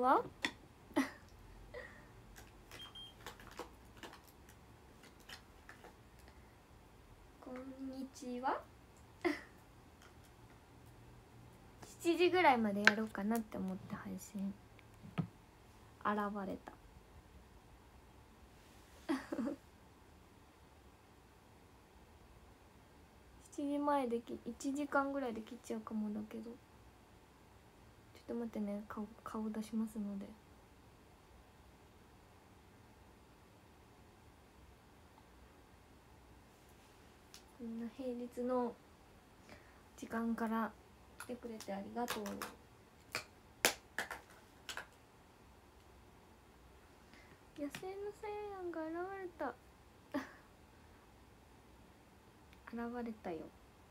はこんにちは7時ぐらいまでやろうかなって思って配信現れた7時前で1時間ぐらいで切っちゃうかもだけど、ちょっと待ってね、顔出しますので。こんな平日の時間から来てくれてありがとう。野生のサイヤンが現れた現れたよ。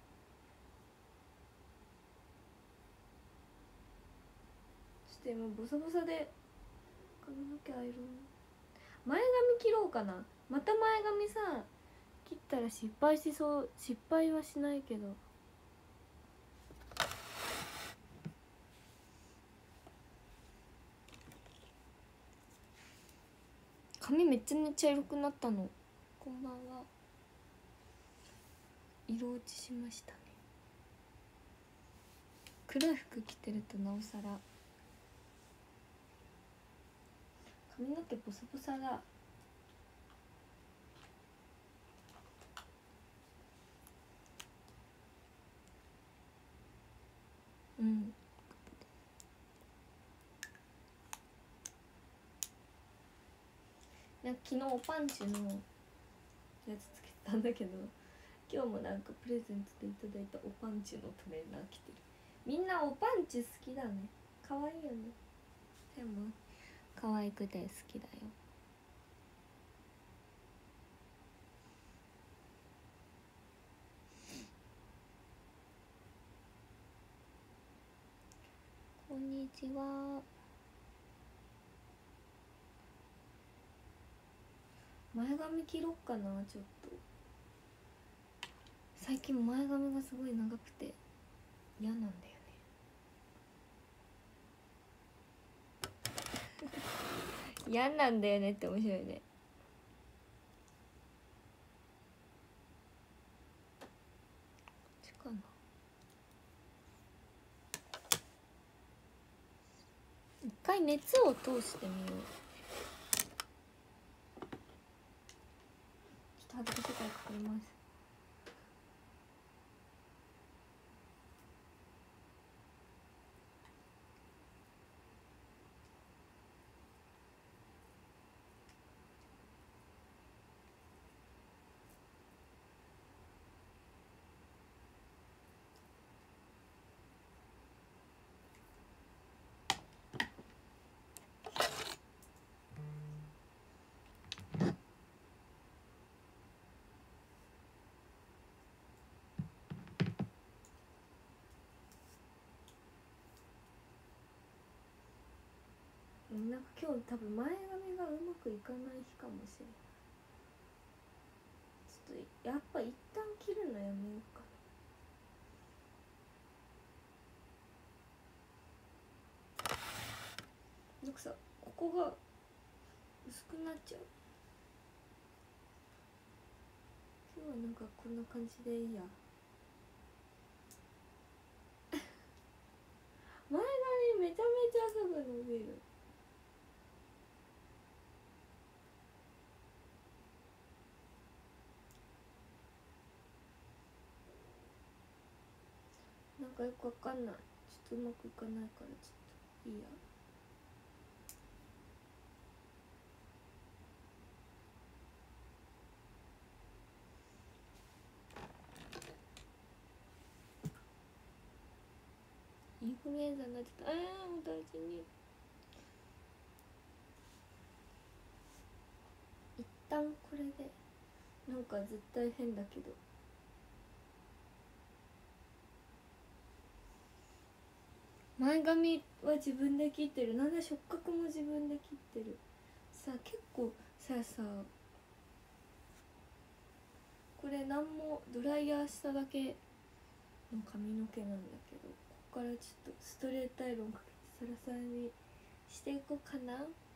そして今ボサボサで髪の毛アイロン、前髪切ろうかな。また前髪さ切ったら失敗しそう。失敗はしないけど、髪めっちゃ茶色くなったの。こんばんは。色落ちしましたね。黒い服着てるとなおさら髪の毛ボサボサだ。うん。なんか昨日パンチのやつつけたんだけど、今日もなんかプレゼントでいただいたおパンチのトレーナー着てる。みんなおパンチ好きだね。可愛いよね。でも可愛くて好きだよ。こんにちは。前髪切ろっかな。ちょっと最近前髪がすごい長くて嫌なんだよね嫌なんだよねって面白いね。かな。一回熱を通してみよう。ちょっと恥ずかしいからかかります。なんか今日多分前髪がうまくいかない日かもしれない。ちょっとやっぱ一旦切るのやめようかな。なんかさ、ここが薄くなっちゃう。今日はなんかこんな感じでいいや。前髪めちゃめちゃすぐ伸びる。なんかよくわかんない。ちょっとうまくいかないからちょっといいや。インフルエンザになってた。お大事に。一旦これでなんか絶対変だけど、前髪は自分で切ってる。なんで触覚も自分で切ってる。さ結構さこれなんもドライヤーしただけの髪の毛なんだけど、ここからちょっとストレートアイロンかけてサラサラにしていこうかな。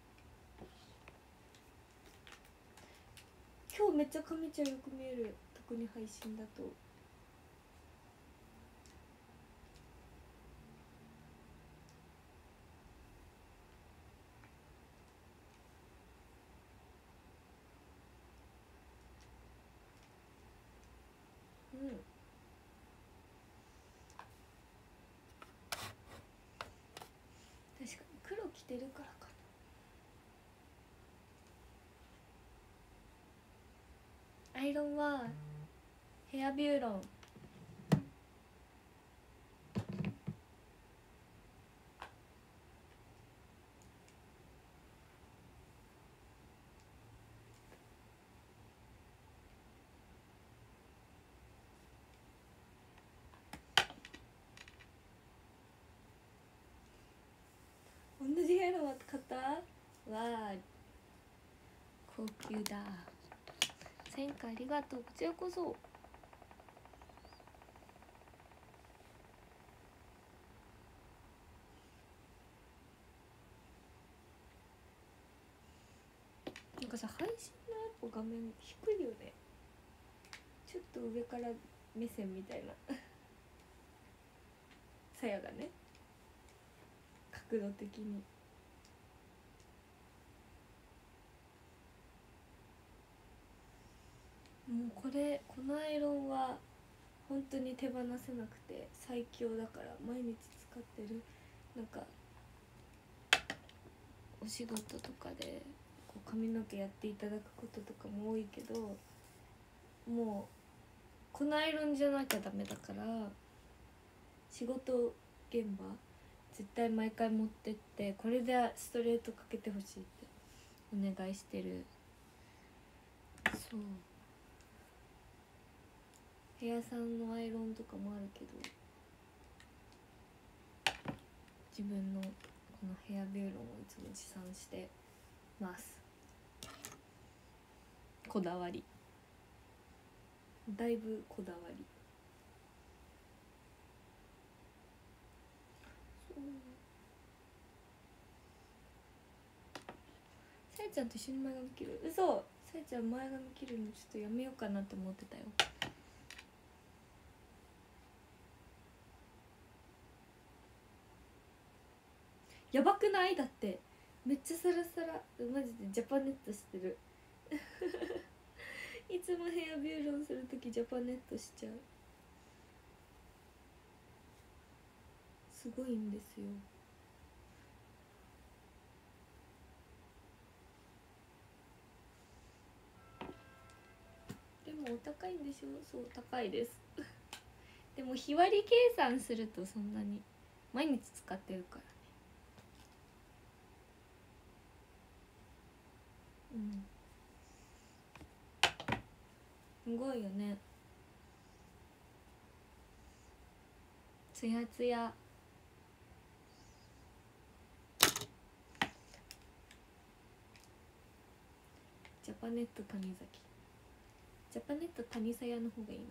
今日めっちゃ髪ちゃんよく見える、特に配信だと。うん、確かに黒着てるからかな。アイロンはヘアビューロン。同じヘアの買った？わあ、高級だ。1000回ありがとう。こちらこそ。なんかさ、配信のやっぱ画面低いよね。ちょっと上から目線みたいなさやがね、角度的に。もうこのアイロンは本当に手放せなくて最強だから毎日使ってる。なんかお仕事とかでこう髪の毛やっていただくこととかも多いけど、もうこのアイロンじゃなきゃダメだから、仕事現場絶対毎回持ってって、これでストレートかけてほしいってお願いしてる。そう、ヘアさんのアイロンとかもあるけど、自分のこのヘアビューロンをいつも持参してます。こだわり、だいぶこだわり。そう、さやちゃんと一緒に前髪切る？嘘。さやちゃん前髪切るのちょっとやめようかなって思ってたよ。やばくない？だってめっちゃサラサラ、マジでジャパネットしてるいつもヘアビューロンするときジャパネットしちゃう。すごいんですよ。でもお高いんでしょ？そう、高いですでも日割り計算するとそんなに、毎日使ってるからね。うん、すごいよね。ツヤツヤ。ジャパネット谷崎、ジャパネット谷さやの方がいいな。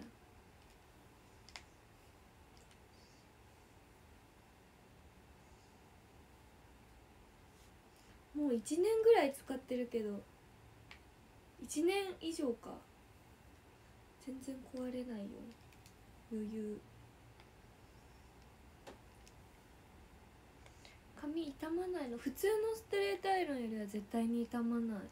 もう1年ぐらい使ってるけど、1年以上か。全然壊れないよ、余裕。髪傷まないの。普通のストレートアイロンよりは絶対に傷まない。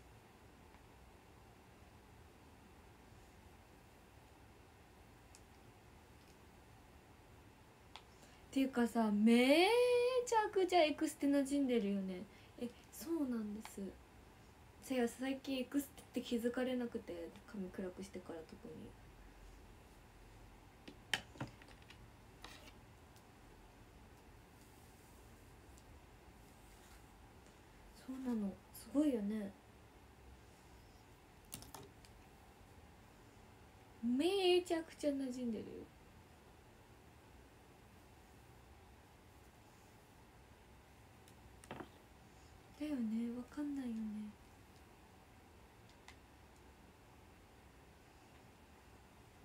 っていうかさ、めちゃくちゃエクステ馴染んでるよね。そうなんです。せや、最近エクステって気づかれなくて、髪暗くしてから特に。そうなの、すごいよね。めちゃくちゃ馴染んでるよ。だよね、わかんないよね。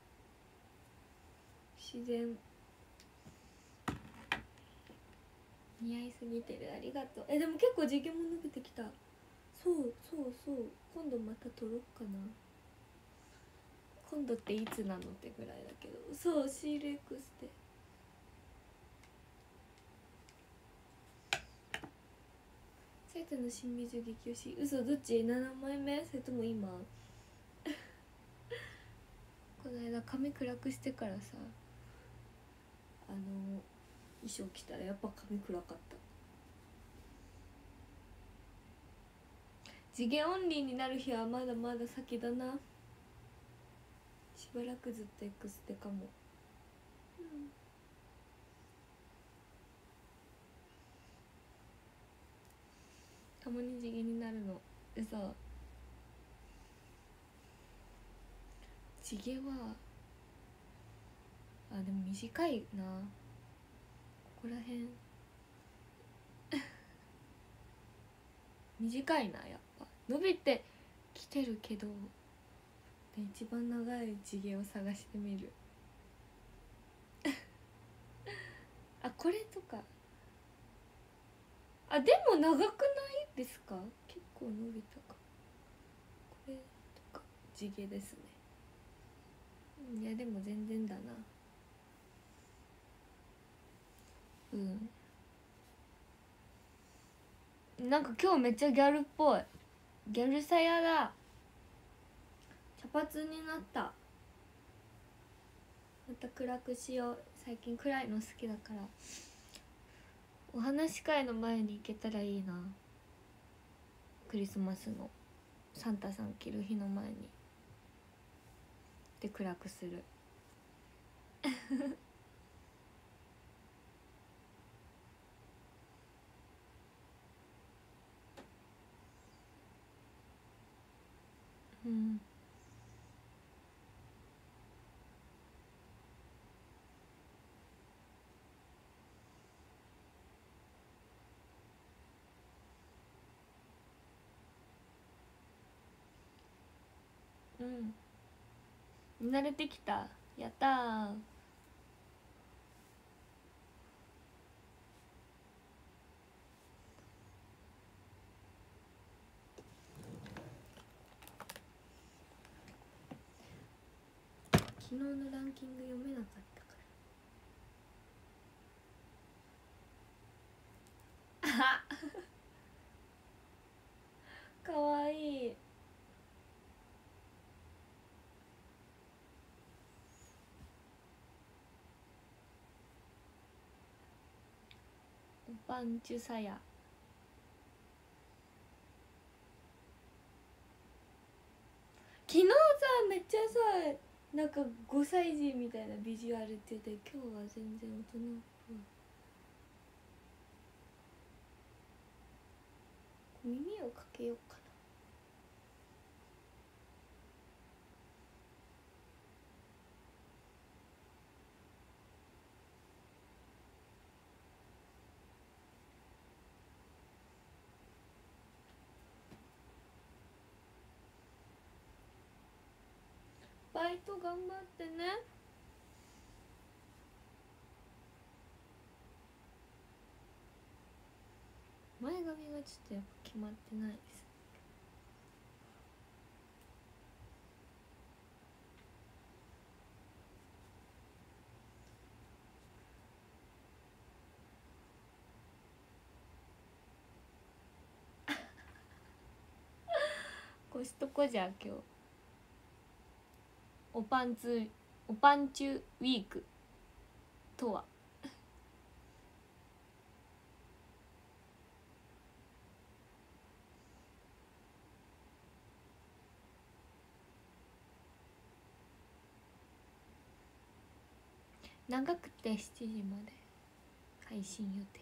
自然。 似合いすぎてる、ありがとう。でも結構地毛も伸びてきた。そうそうそう、今度また撮ろっかな。今度っていつなのってぐらいだけど、そう C レックスで埼玉の新美女激推し。嘘、どっち？7枚目それとも今この間髪暗くしてからさ、衣装着たらやっぱ髪暗かった。地毛オンリーになる日はまだまだ先だな。しばらくずっと X テかも。たまに地毛になるの。でさ、地毛はでも短いな、ここらへん短いな、やっぱ伸びてきてるけど、で一番長い地毛を探してみるこれとかでも長くないですか？結構伸びたか。これとか地毛ですね。いやでも全然だな。なんか今日めっちゃギャルっぽい。ギャルさやだ。茶髪になった。また暗くしよう。最近暗いの好きだから。お話し会の前に行けたらいいな。クリスマスのサンタさん着る日の前にで暗くするうん慣れてきた。やったー。昨日のランキング読めなかったからかわいい。おぱんちゅさや。昨日さめっちゃさなんか5歳児みたいなビジュアルって言って、今日は全然大人っぽい。耳をかけようかな。バイト頑張ってね。前髪がちょっとやっぱ決まってないです。コストコじゃ今日おパンチュウィークとは長くて7時まで配信予定です。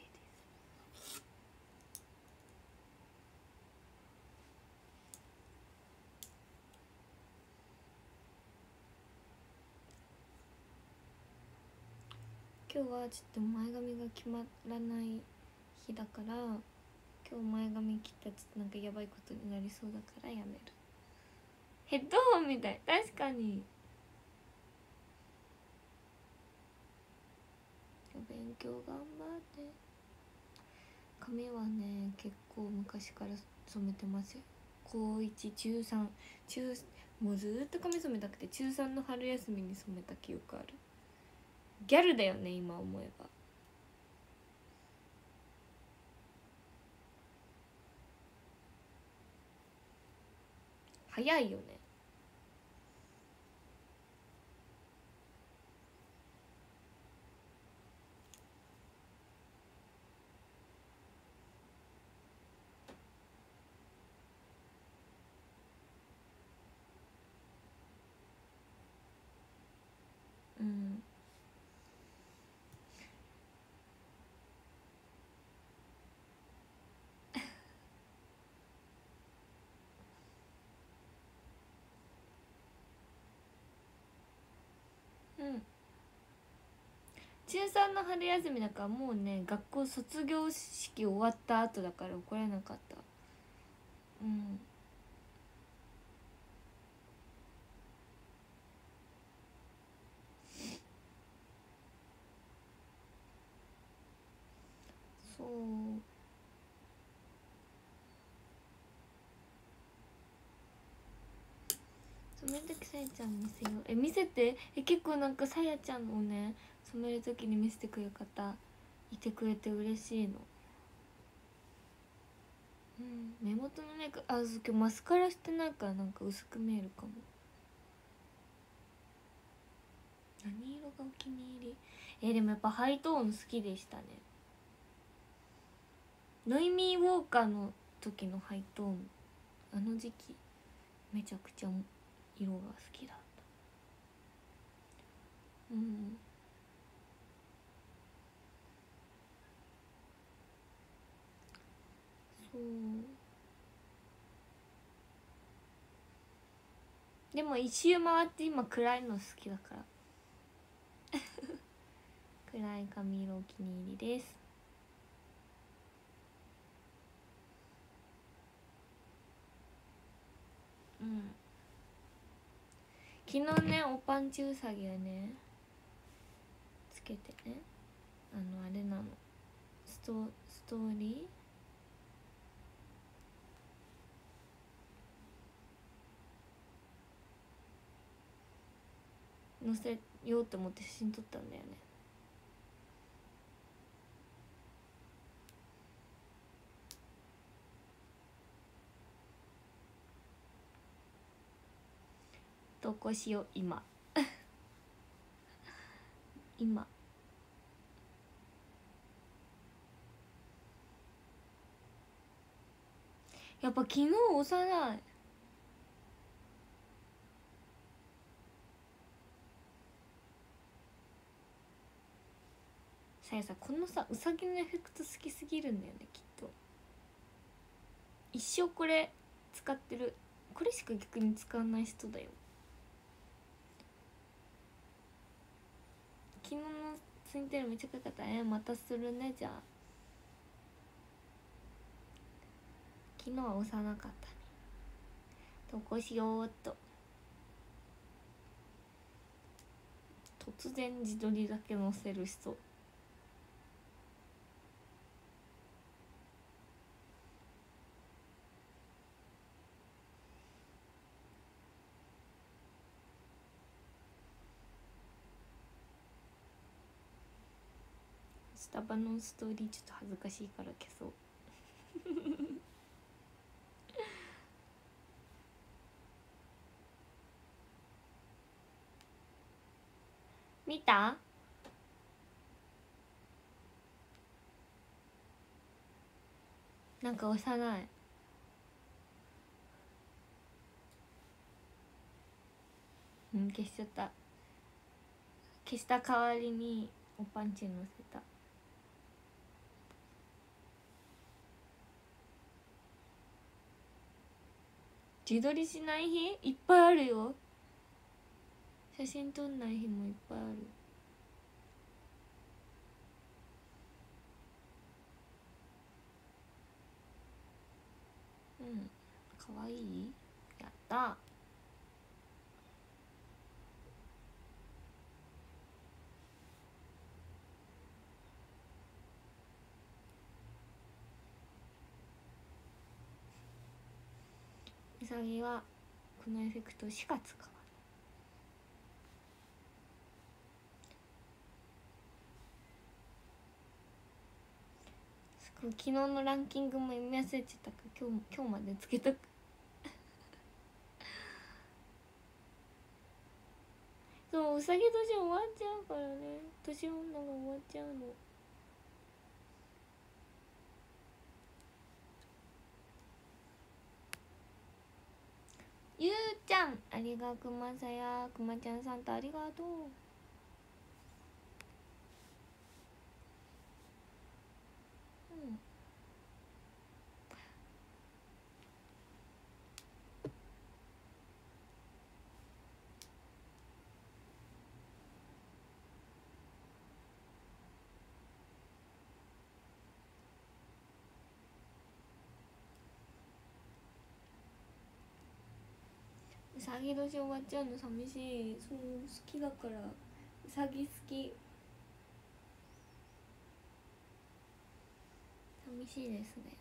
今日はちょっと前髪が決まらない日だから、今日前髪切ったらちょっとなんかやばいことになりそうだからやめる。ヘッドホンみたい。確かに勉強頑張って。 髪はね結構昔から染めてますよ。高1中3もうずーっと髪染めたくて中3の春休みに染めた記憶ある。ギャルだよね今思えば。早いよね。うんうん中3の春休みだからもうね学校卒業式終わった後だから怒らなかった。うんそう染める時さやちゃん見せよう。見せて。結構なんかさやちゃんをね染める時に見せてくれる方いてくれて嬉しいの。目元のメイクそう今日マスカラしてないからなんか薄く見えるかも。何色がお気に入り。でもやっぱハイトーン好きでしたね。ノイミーウォーカーの時のハイトーンあの時期めちゃくちゃ色が好きだった。そうでも一周回って今暗いの好きだから暗い髪色お気に入りです。昨日ねおパンチウサギをねつけてねあれなのストーリー載せようと思って写真撮ったんだよね。投稿しよう今今やっぱ昨日幼い。さやさこのさうさぎのエフェクト好きすぎるんだよねきっと。一生これ使ってる。これしか逆に使わない人だよ。昨日のツインテールめっちゃかかった。またするね。じゃあ昨日は幼かったね。投稿しようっと。突然自撮りだけ載せる人。スタバのストーリーちょっと恥ずかしいから消そう見た？なんか幼い。消しちゃった。消した代わりにおパンチ乗せた。自撮りしない日いっぱいあるよ。写真撮んない日もいっぱいある。かわいい。やった。 うさぎはこのエフェクトしか使わない。昨日のランキングも読み忘れちゃったから今日までつけとくそう、うさぎ年終わっちゃうからね。年女が終わっちゃうの。ゆうちゃん、ありがくまさや、くまちゃんさんとありがとう。うん。うさぎ年終わっちゃうの寂しい。そう、好きだから。うさぎ好き。寂しいですね。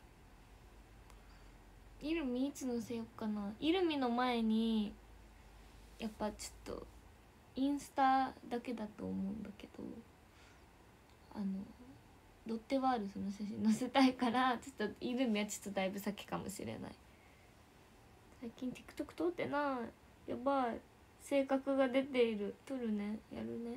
イルミいつのせよっかな。イルミの前にやっぱちょっとインスタだけだと思うんだけど、ロッテワールドの写真載せたいから、ちょっとイルミはちょっとだいぶ先かもしれない。最近 TikTok 撮ってない。やばい、性格が出ている。撮るね、やるね。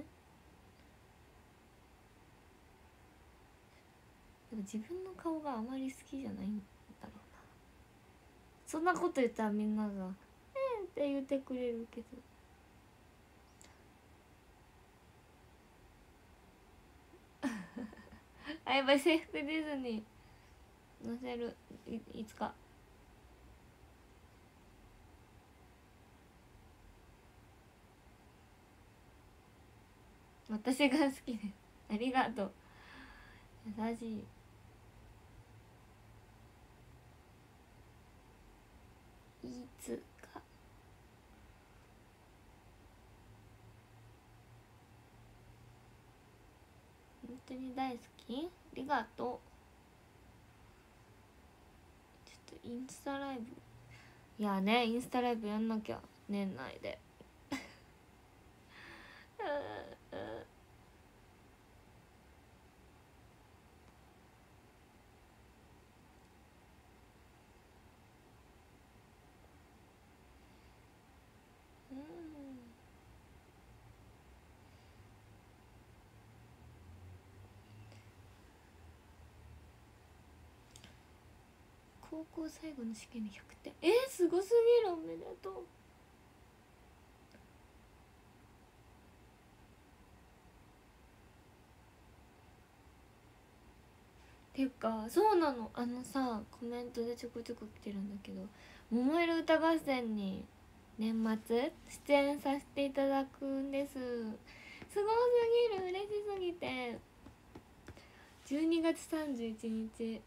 でも自分の顔があまり好きじゃないんだろうな。そんなこと言ったらみんなが「って言ってくれるけどあ、やばい、制服ディズニー載せる。いつか。私が好きです。ありがとう。優しい。いつか。本当に大好き。ありがとう。ちょっとインスタライブ、いやね、インスタライブやんなきゃ、年内で高校最後の試験で100点。すごすぎる。おめでとう。ていうか、そうなの。さ、コメントでちょこちょこ来てるんだけど、桃色歌合戦に年末出演させていただくんです。すごすぎる。嬉しすぎて。12月31日。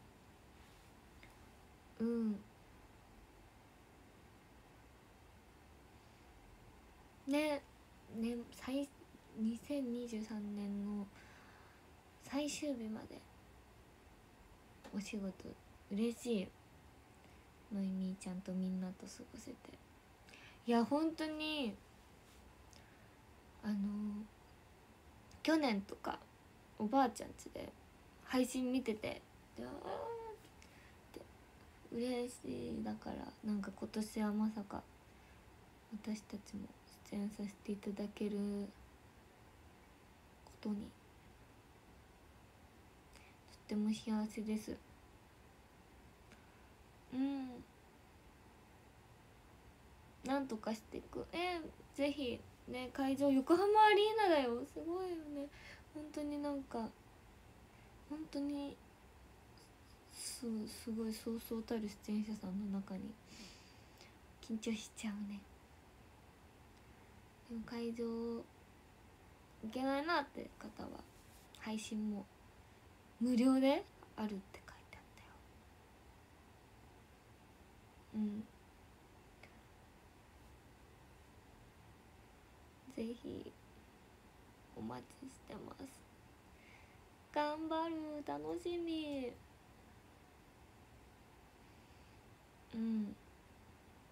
ね、2023年の最終日までお仕事。嬉しい。のいみーちゃんとみんなと過ごせて。いや本当に去年とかおばあちゃん家で配信見てて、でって嬉しい。だからなんか今年はまさか私たちも出演させていただけることにとっても幸せです。なんとかしていく。ぜひね、会場横浜アリーナだよ。すごいよね。本当になんか本当にすごいそうそうたる出演者さんの中に緊張しちゃうね。でも会場行けないなって方は配信も無料であるって書いてあったよ。ぜひお待ちしてます。頑張る。楽しみ。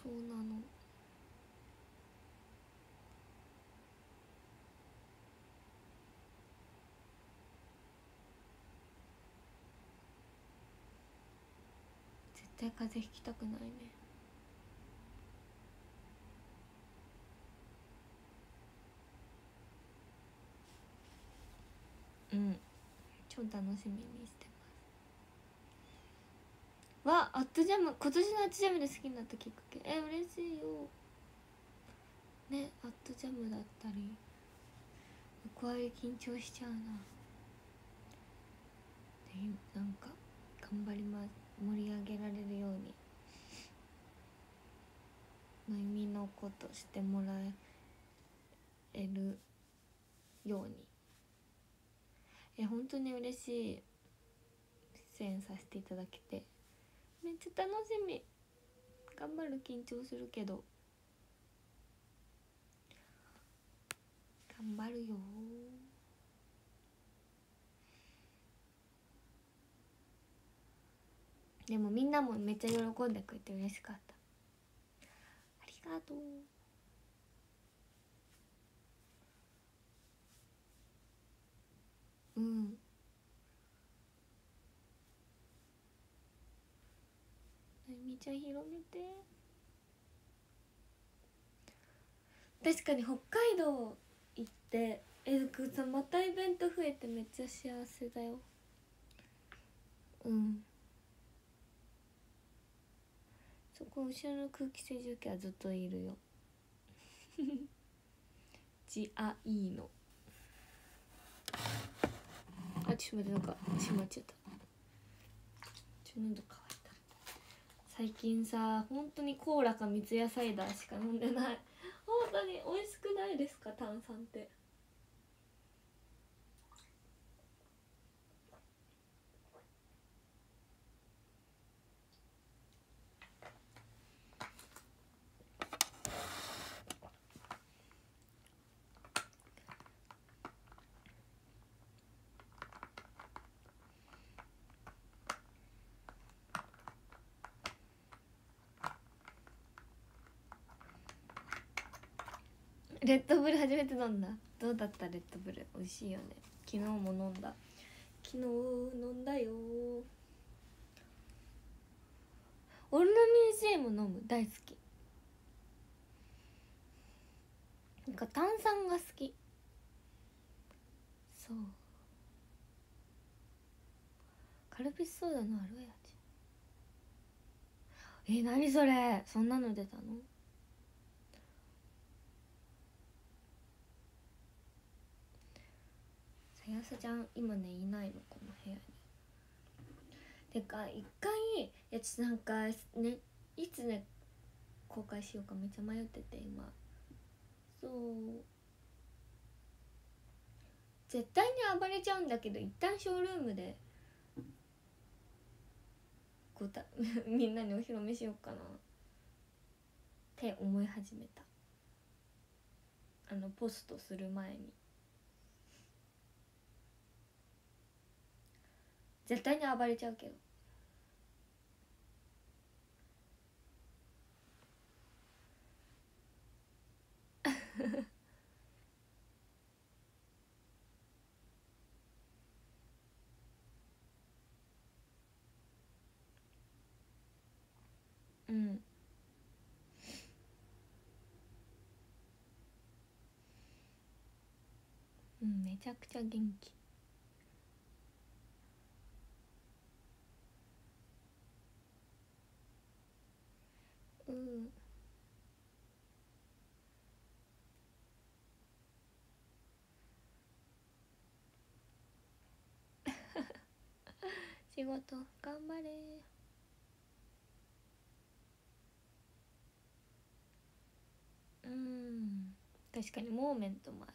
そうなの。絶対風邪ひきたくないね。うん、超楽しみにしてます。わ、アットジャム、今年のアットジャムで好きになったきっかけ、嬉しいよね。アットジャムだったり横割り緊張しちゃうな。でなんか頑張ります。盛り上げられるようにの意味のことしてもらえるように。本当に嬉しい。出演させていただけてめっちゃ楽しみ。頑張る。緊張するけど頑張るよ。でもみんなもめっちゃ喜んでくれて嬉しかった。ありがとう。うん。なみちゃん広めて。確かに北海道行ってさ、またイベント増えてめっちゃ幸せだよ。うん。そこ後ろの空気清浄機はずっといるよ。じあいいの。あ、ちょっと待って、なんか閉まっちゃった。喉乾いた。最近さ、本当にコーラか三ツ矢サイダーしか飲んでない。本当に美味しくないですか、炭酸って。レッドブル初めて飲んだ。どうだった？レッドブル美味しいよね。昨日も飲んだ。昨日飲んだよ。オルナミン C も飲む。大好き。なんか炭酸が好き。そう。カルピスソーダのアロエ味。何それ、そんなの出たの？さやさちゃん今ねいないの、この部屋に。てか一回ちょっとなんかね、いつね公開しようかめっちゃ迷ってて今。そう、絶対に暴れちゃうんだけど、一旦ショールームでみんなにお披露目しようかなって思い始めた。ポストする前に。絶対に暴れちゃうけど。うん、うん、めちゃくちゃ元気。うん。仕事頑張れ。うん、確かにモーメントもあり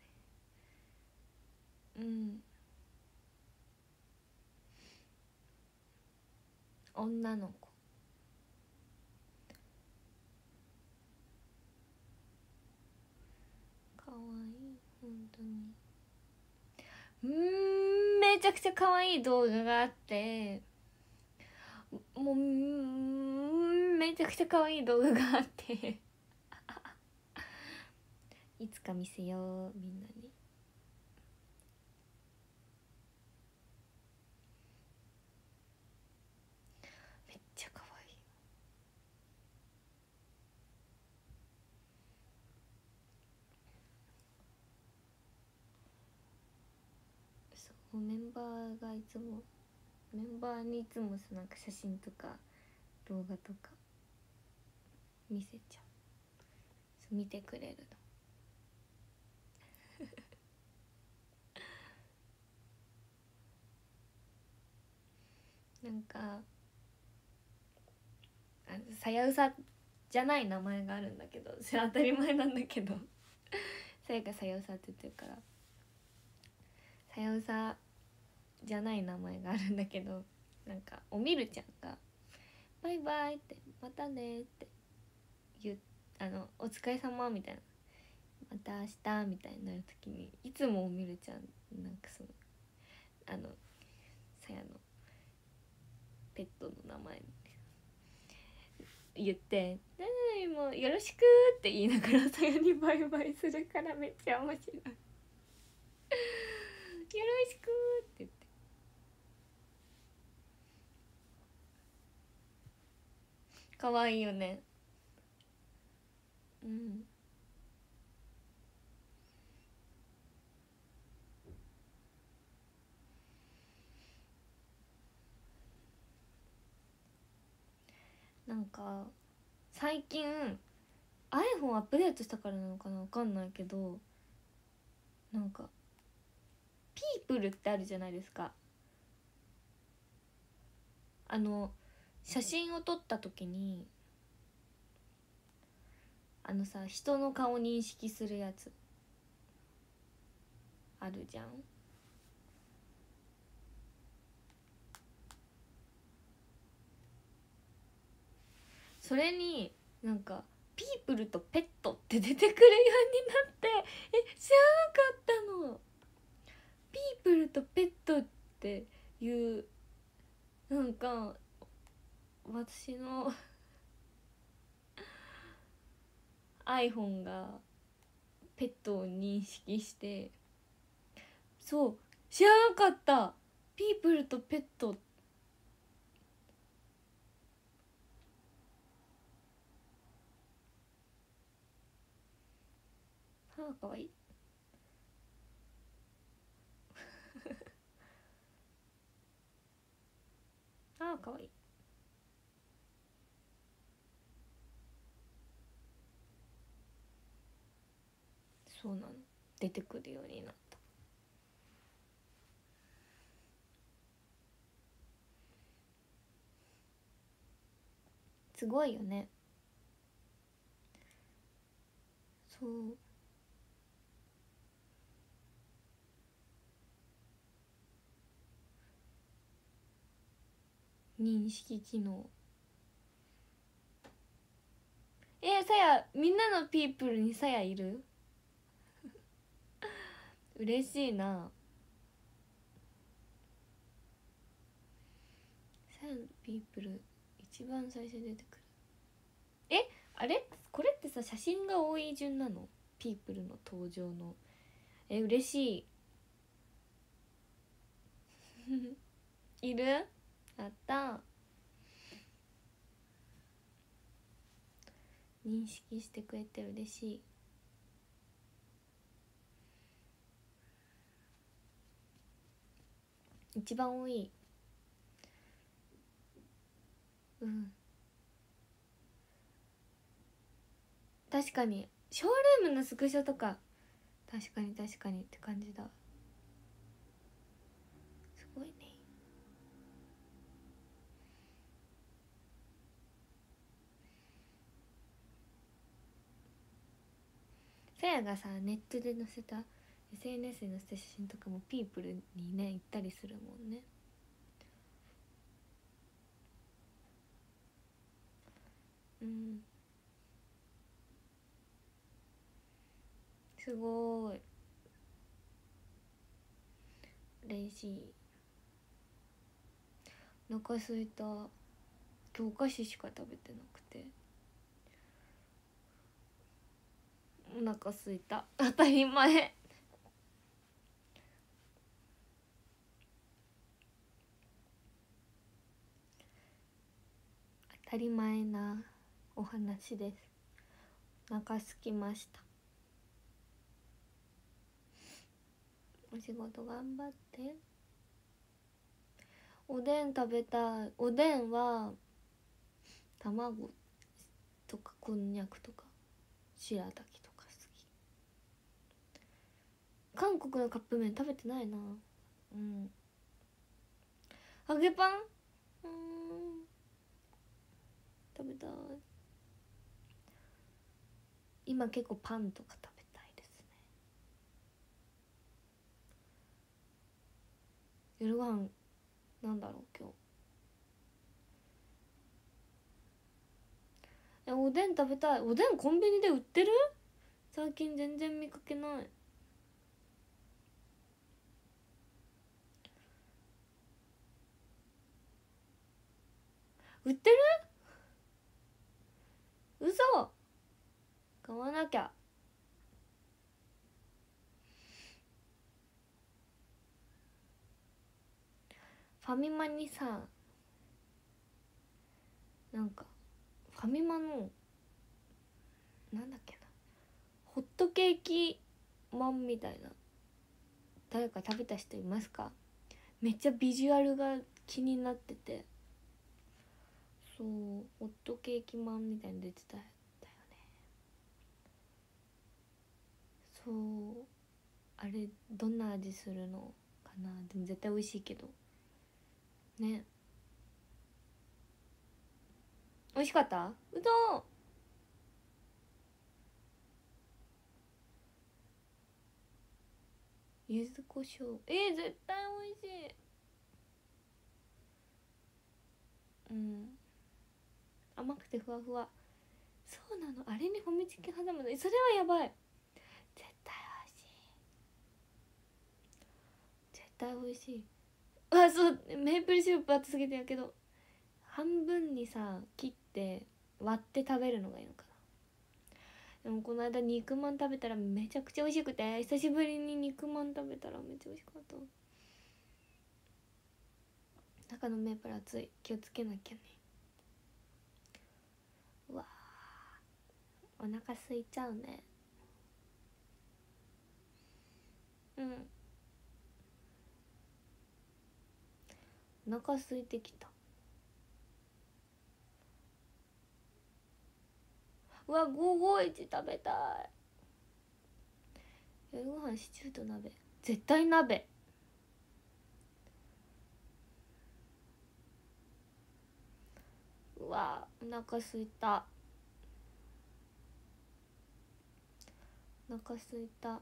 ですね。うん。女の子かわいい、本当に。めちゃくちゃ可愛い動画があって、もうめめちゃくちゃ可愛い動画があっていつか見せようみんなに。めっちゃ可愛い。そうメンバーがいつもメンバーにいつもなんか写真とか動画とか見せちゃう。見てくれるのなんかさやうさじゃない名前があるんだけど、それ当たり前なんだけどさやがさやうさって言ってるからさやうさじゃない名前があるんだけど、なんかおみるちゃんが「バイバイ」って「またね」って言う、お疲れ様みたいな、また明日みたいになるときにいつもおみるちゃんなんかそのさやのペットの名前言って「もうよろしく」って言いながらさやにバイバイするからめっちゃ面白いよろしくって言って、かわいいよね。うん。なんか最近 iPhone アップデートしたからなのかな、わかんないけど、なんかピープルってあるじゃないですか。写真を撮った時にさ、人の顔認識するやつあるじゃん。それになんかピープルとペットって出てくるようになって、知らなかったの。ピープルとペットっていうなんか私のiPhone がペットを認識して、そう知らなかった。ピープルとペット、かわいいかわいい。そうなの、出てくるようになった。すごいよね。そう認識機能。さや、みんなのピープルにさやいる嬉しいな。さやのピープル一番最初に出てくる。あれこれってさ、写真が多い順なの？ピープルの登場の。嬉しいいる？やった。認識してくれて嬉しい。一番多い。うん、確かにショールームのスクショとか、確かに確かにって感じだ。すごいね。さやがさ、ネットで載せた SNS に載せた写真とかもピープルにね行ったりするもんね。うん、すごい嬉しい。お腹すいた。 今日お菓子しか食べてなくてお腹すいた。当たり前。当たり前なお話です。お腹すきました。お仕事頑張って。おでん食べたい。おでんは卵とかこんにゃくとか白滝とか好き。韓国のカップ麺食べてないな。うん。揚げパン、食べたい。今結構パンとか食べたいですね。夜ご飯なんだろう今日。おでん食べたい。おでんコンビニで売ってる？最近全然見かけない。売ってる？嘘。買わなきゃ。ファミマにさ、なんかファミマのなんだっけな、ホットケーキマンみたいな、誰か食べた人いますか？めっちゃビジュアルが気になってて、そう、ホットケーキマンみたいに出てたよね。そう、あれどんな味するのかな。でも絶対美味しいけどね。美味しかった？うどん柚子胡椒、絶対美味しい。うん、甘くてふわふわ。そうなの、あれにファミチキ挟むの、それはやばい。絶対美味しい。絶対美味しい。あ、そう、メープルシロップ熱すぎてやけど、半分にさ切って割って食べるのがいいのかな。でもこの間肉まん食べたらめちゃくちゃ美味しくて、久しぶりに肉まん食べたらめっちゃ美味しかった。中のメープル熱い、気をつけなきゃね。うわー、お腹空いちゃうね。うん、お腹空いてきた。うわ、551食べたい。夜ご飯シチューと鍋、絶対鍋。うわ、お腹すいた。お腹すいた。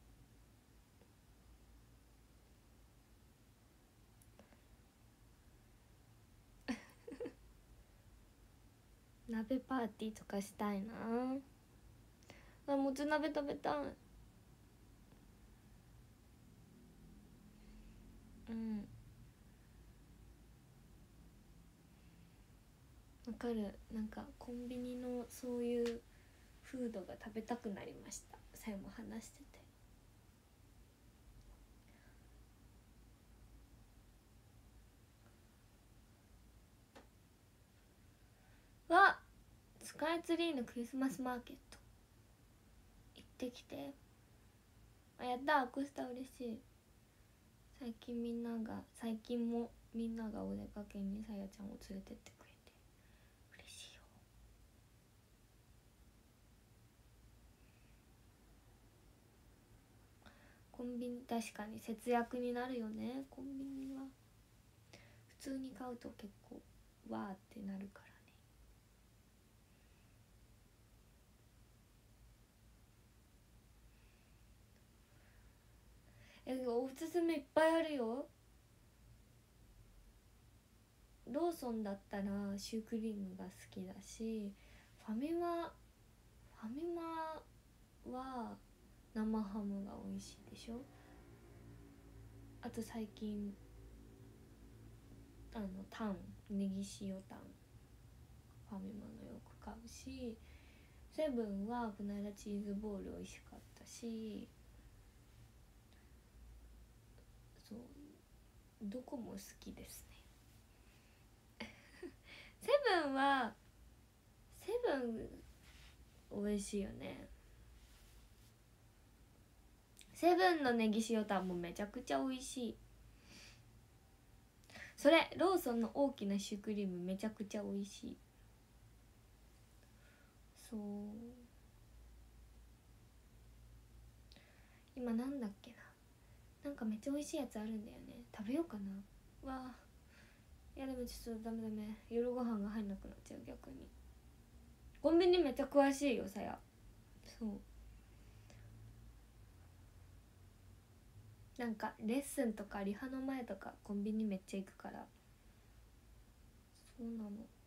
鍋パーティーとかしたいな。あ、もつ鍋食べたい。うん、わかる。なんかコンビニのそういうフードが食べたくなりました。さえも話してて。わ、スカイツリーのクリスマスマーケット行ってきて。あ、やった、アクスタ嬉しい。最近もみんながお出かけにさやちゃんを連れてってくれて嬉しいよ。コンビニ確かに節約になるよね。コンビニは普通に買うと結構わーってなるからね。おすすめいっぱいあるよ。ローソンだったらシュークリームが好きだし、ファミマは生ハムが美味しいでしょ。あと最近タン、ネギ塩タンファミマのよく買うし、セブンはこの間チーズボール美味しかったし、そうどこも好きですねセブンはセブン美味しいよね。セブンのネギ塩タンもめちゃくちゃ美味しい。それローソンの大きなシュークリームめちゃくちゃ美味しい。そう今なんだっけな、なんかめっちゃ美味しいやつあるんだよね。食べようかな。わあ、いやでもちょっとダメ夜ご飯が入んなくなっちゃう。逆にコンビニめっちゃ詳しいよさや。そうなんかレッスンとかリハの前とかコンビニめっちゃ行くから。そうなの。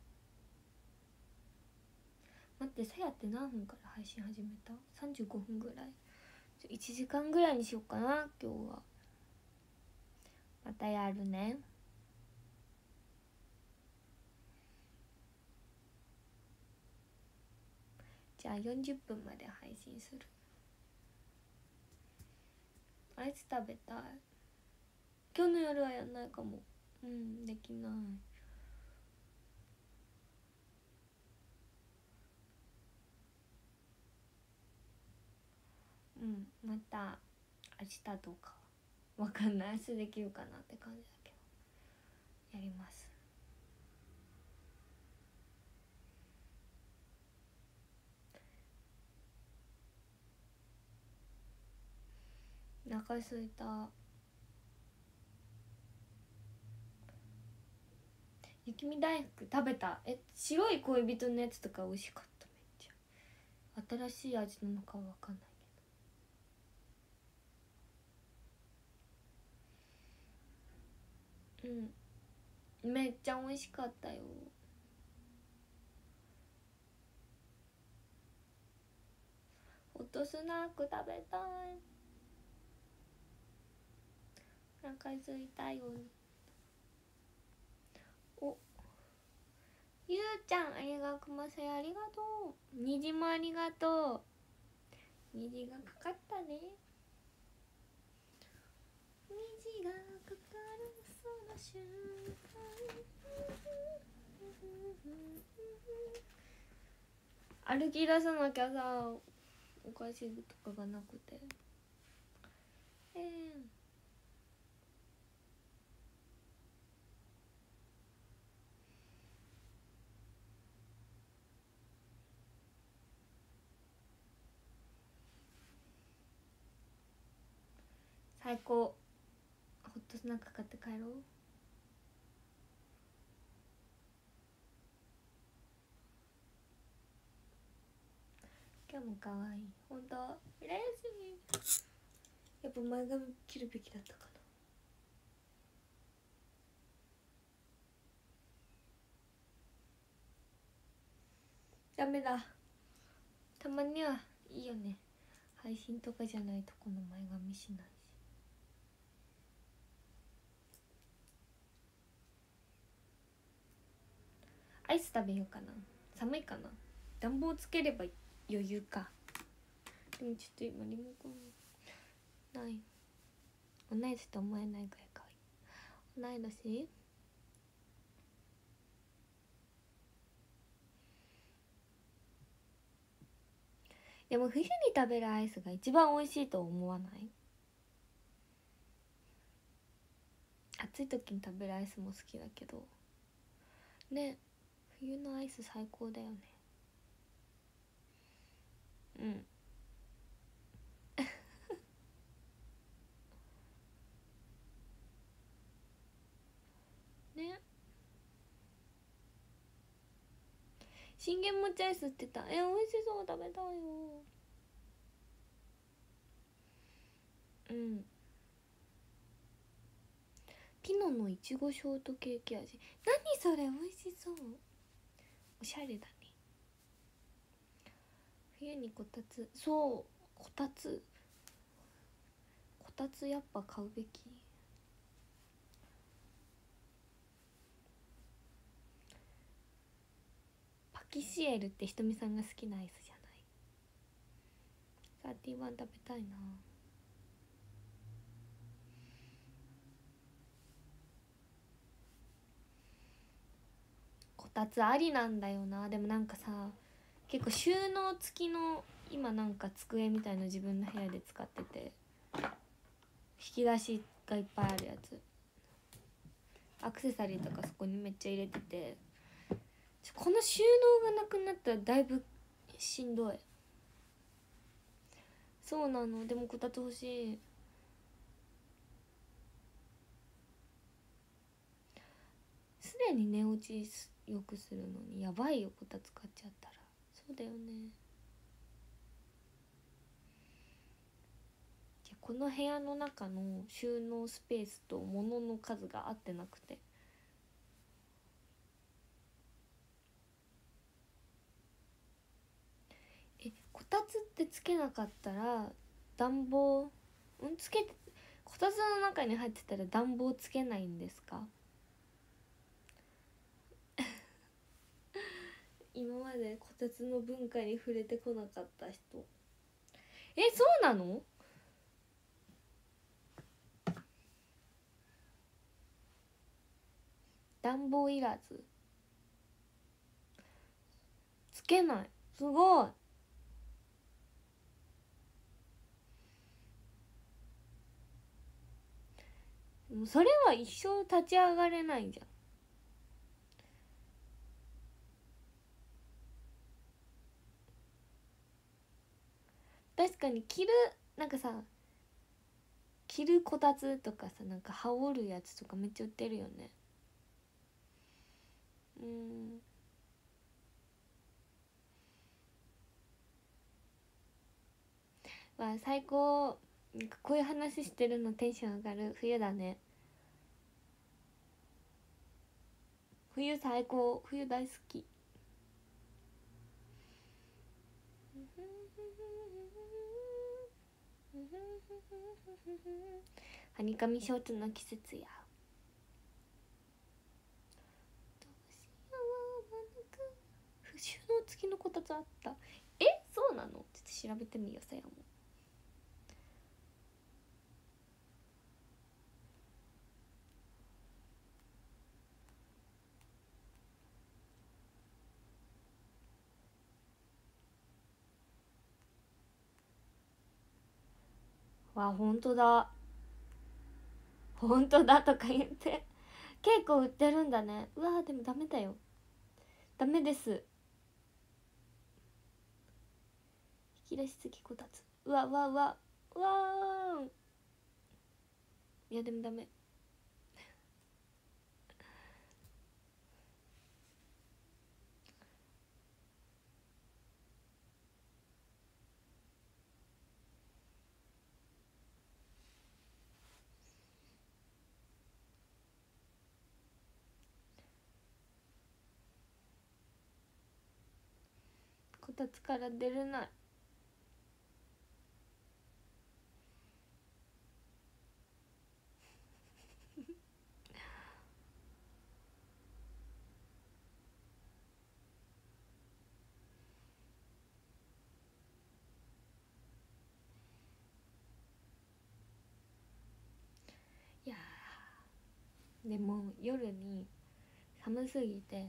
待って、さやって何分から配信始めた？35分ぐらい。1時間ぐらいにしようかな今日は。またやるね。じゃあ40分まで配信する。アイス食べたい。今日の夜はやんないかも。できない。また明日どうかわかんない。明日できるかなって感じだけどやります。お腹すいた。雪見大福食べた。白い恋人のやつとか美味しかった。めっちゃ新しい味なのかわかんないけど、めっちゃ美味しかったよ。ホットスナック食べたい。お腹すいたよ。お、ゆうちゃんありがくませありがとう。虹もありがとう。虹がかかったね。虹がかかるその瞬間歩き出さなきゃさ、お菓子とかがなくて。最高。ホットスナック買って帰ろう。今日も可愛い。本当嬉しい。やっぱ前髪切るべきだったかな。ダメだ。たまにはいいよね。配信とかじゃないとこの前髪しないし。アイス食べようかな。寒いかな。暖房つければ余裕か。でもちょっと今リモコンない。同い年と思えないぐらい可愛い。同い年？でも冬に食べるアイスが一番美味しいと思わない？暑い時に食べるアイスも好きだけどね。冬のアイス最高だよね。ね。信玄餅アイスって言った。美味しそう。食べたいよ。ピノのいちごショートケーキ味。何それ、美味しそう。おしゃれだね。冬にこたつ。そうこたつやっぱ買うべき。パキシエルってひとみさんが好きなアイスじゃない。31食べたいな。こたつありなんだよな。でもなんかさ、結構収納付きの今なんか机みたいの自分の部屋で使ってて、引き出しがいっぱいあるやつ、アクセサリーとかそこにめっちゃ入れてて、この収納がなくなったらだいぶしんどい。そうなの。でもこたつ欲しい。すでに寝落ちよくするのにやばいよ、こたつ買っちゃったら。そうだよね。じゃこの部屋の中の収納スペースと物の数が合ってなくて、こたつってつけなかったら暖房つけて、こたつの中に入ってたら暖房つけないんですか？今までこたつの文化に触れてこなかった人。そうなの？暖房いらず、つけない。すごい。もうそれは一生立ち上がれないじゃん。確かになんかさ、着るこたつとかさ、なんか羽織るやつとかめっちゃ売ってるよね。わあ最高。なんかこういう話してるのテンション上がる。冬だね。冬最高。冬大好き。はにかみショーツの季節や。収納付きのこたつあった。そうなの？ちょっと調べてみよう。さやもわ、本当だ。本当だとか言って結構売ってるんだね。うわでもダメだよ。ダメです。引き出し付きこたつ。うわうわうわうわー。いやでもダメ。こたつから出れない。いやでも夜に寒すぎて、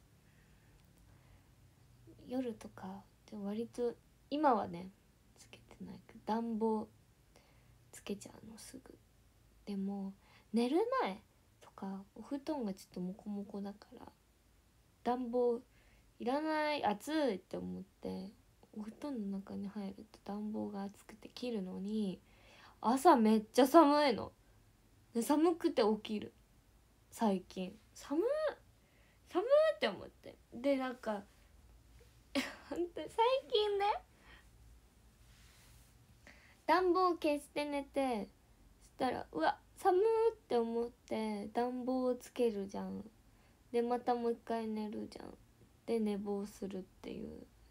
夜とかで割と今はねつけてないけど暖房つけちゃうのすぐ。でも寝る前とかお布団がちょっとモコモコだから暖房いらない、暑いって思ってお布団の中に入ると暖房が暑くて切るのに朝めっちゃ寒いので、寒くて起きる。最近寒って思って、でなんか最近ね暖房消して寝て、そしたらうわ寒って思って暖房をつけるじゃん。でまたもう一回寝るじゃん。で寝坊するっていう、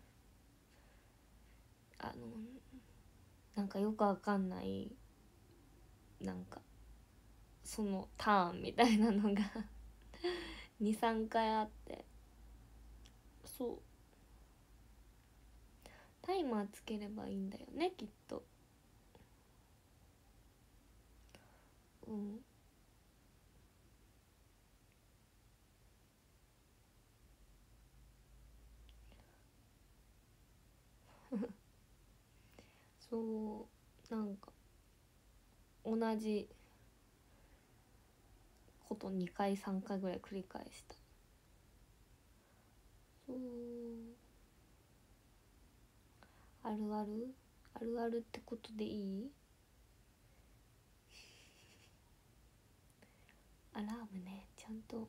なんかよくわかんないなんかそのターンみたいなのが23回あって、そうタイマーつければいいんだよねきっと。うんそうなんか同じこと2回3回ぐらい繰り返した。そうあるあるあるあるってことでいい？アラームね、ちゃんと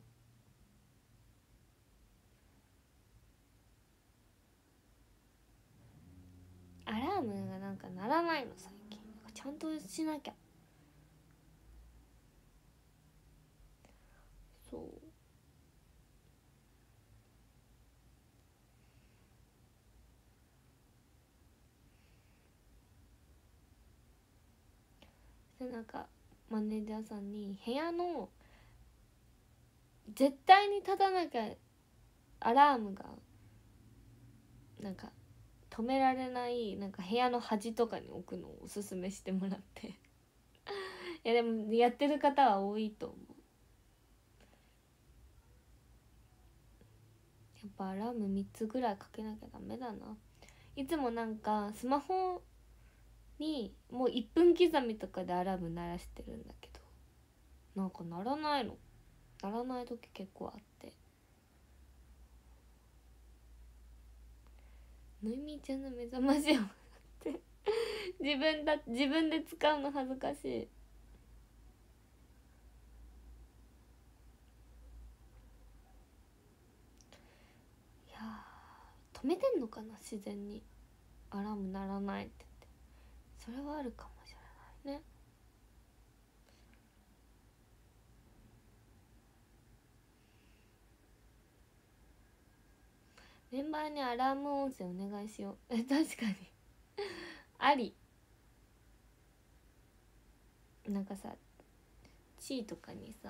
アラームがなんか鳴らないの最近。ちゃんとしなきゃ。そうでなんかマネージャーさんに部屋の絶対に立たなきゃアラームがなんか止められないなんか部屋の端とかに置くのをおすすめしてもらっていやでもやってる方は多いと思う。やっぱアラーム3つぐらいかけなきゃダメだな。いつもなんかスマホにもう1分刻みとかでアラーム鳴らしてるんだけどなんか鳴らないの。鳴らない時結構あって、ノイミーちゃんの目覚ましをって自分で使うの恥ずかしい。いや止めてんのかな自然にアラーム鳴らないって言って。それはあるかもしれないね。メンバーにアラーム音声お願いしよう。確かにあり。なんかさチーとかにさ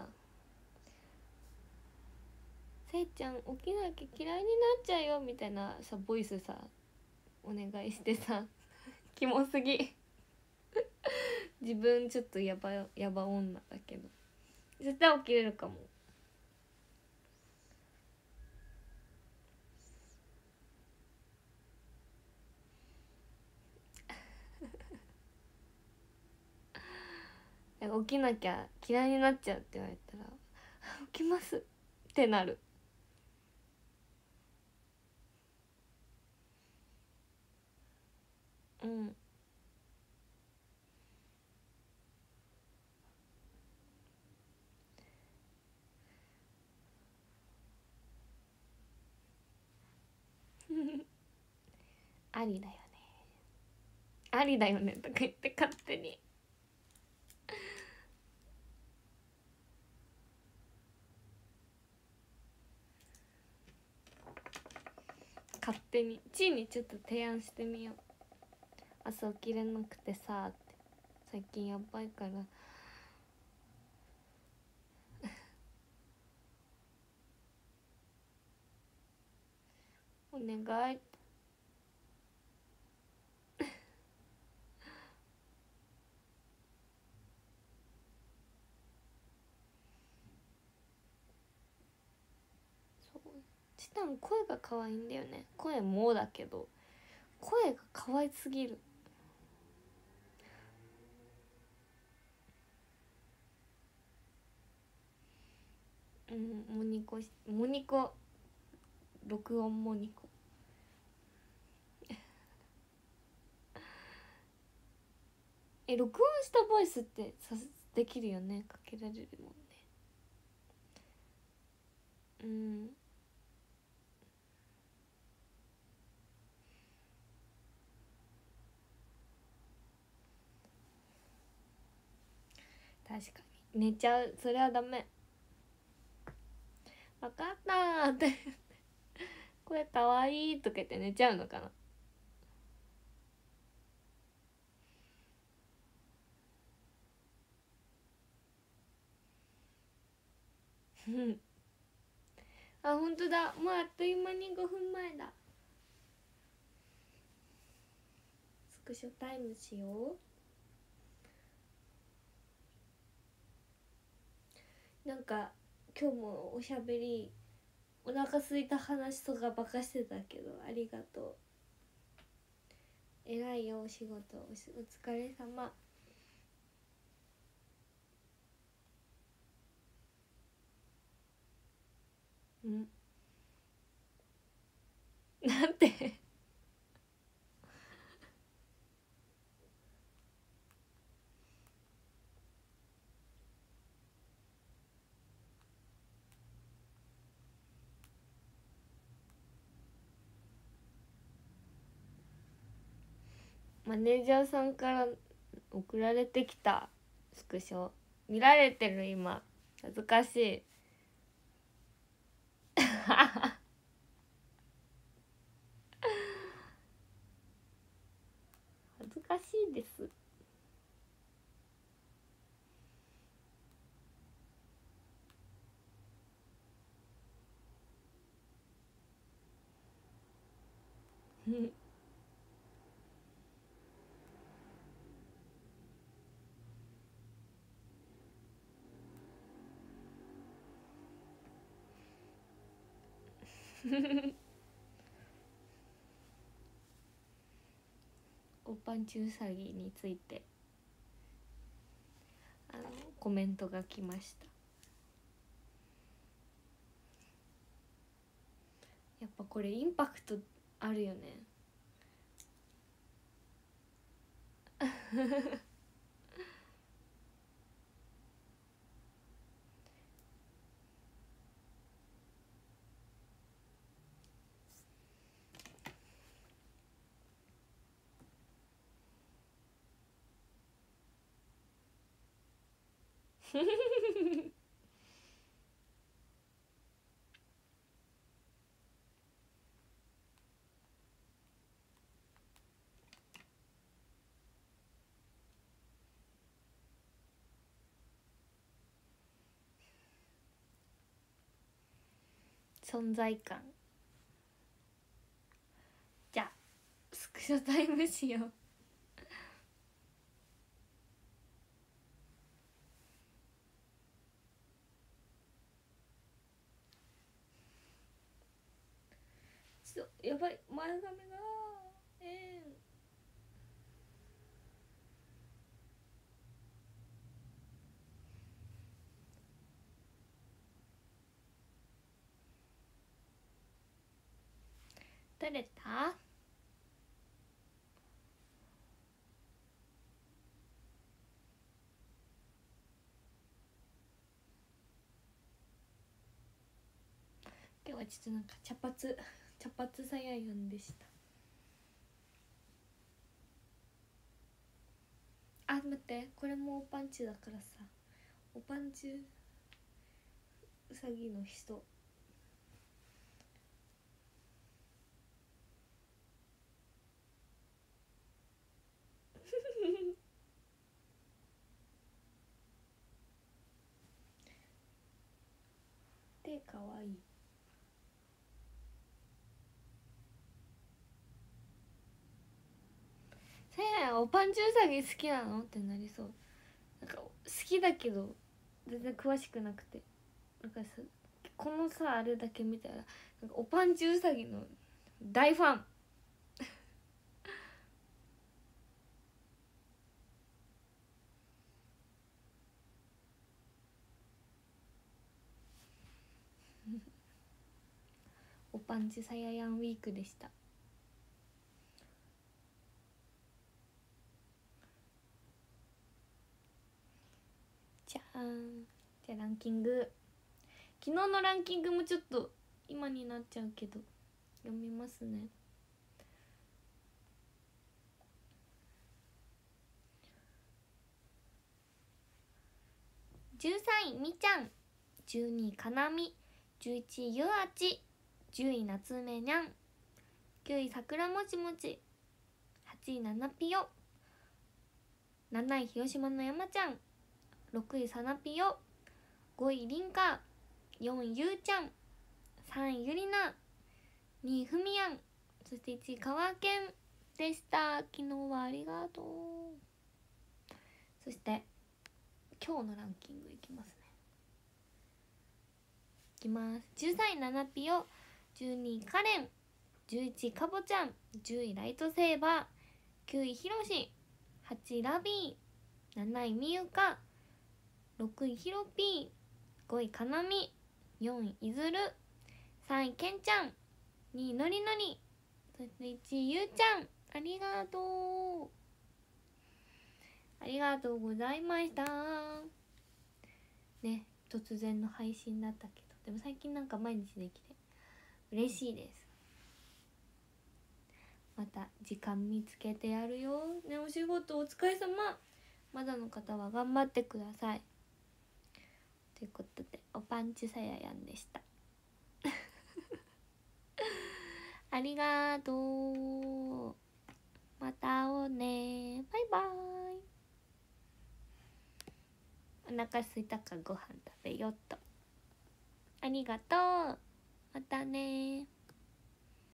せいちゃん起きなきゃ嫌いになっちゃうよみたいなさボイスさお願いしてさキモすぎ自分ちょっとやば女だけど絶対起きれるかも。起きなきゃ嫌いになっちゃうって言われたら起きますってなる。うんありだよねありだよねとか言って勝手に勝手にチーにちょっと提案してみよう。朝起きれなくてさって最近やばいからお願い。そうチタン声が可愛いんだよね。声もだけど声が可愛すぎる。モニコ録音モニコ録音したボイスってできるよね。かけられるもんね。確かに寝ちゃう。それはダメ。分かったーって声かわいいとか言って寝ちゃうのかな。あ、本当だ。もうあっという間に5分前だ。 クショタイムしよう。なんか今日もおしゃべりお腹すいた話とかばかしてたけどありがとう。偉いよお仕事お疲れ様。んなんてマネージャーさんから送られてきたスクショ見られてる今恥ずかしい恥ずかしいですおぱんちゅうさぎについてコメントが来ました。やっぱこれインパクトあるよね存在感。じゃあスクショタイムしようちょっとやばい前髪が取れた？今日はちょっとなんか茶髪さややんでした。待ってこれもおパンチだからさおパンチうさぎの人でかわいい。せやおパンチうさぎ好きなのってなりそう。なんか好きだけど全然詳しくなくてなんかさこのさあれだけ見たらなんかおパンチうさぎの大ファンおパンチさややんウィークでした。じゃあランキング昨日のランキングもちょっと今になっちゃうけど読みますね。13位みちゃん、12位かなみ、11位ゆあち、10位なつめにゃん、9位さくらもちもち、8位ななぴよ、7位広島の山ちゃん、6位さなぴよ、5位りんか、4位ゆうちゃん、3位ゆりな、2位ふみやん、そして1位かわけん、 でした。昨日はありがとう。そして今日のランキングいきますね。いきます。13位ナナピオ、12位カレン、11位カボちゃん、10位ライトセーバー、9位ヒロシ、8位ラビー、7位ミユカ、6位ヒロピー、5位カナミ、4位イズル、3位ケンちゃん、2位ノリノリ、そして1位ゆうちゃん。ありがとう、ありがとうございましたね。突然の配信だったけど、でも最近なんか毎日できて嬉しいです。また時間見つけてやるよね。お仕事お疲れ様。まだの方は頑張ってください。ということで、おパンチさややんでしたありがとう。また会おうね。バイバイ。お腹すいたからご飯食べよっと。ありがとう。またね。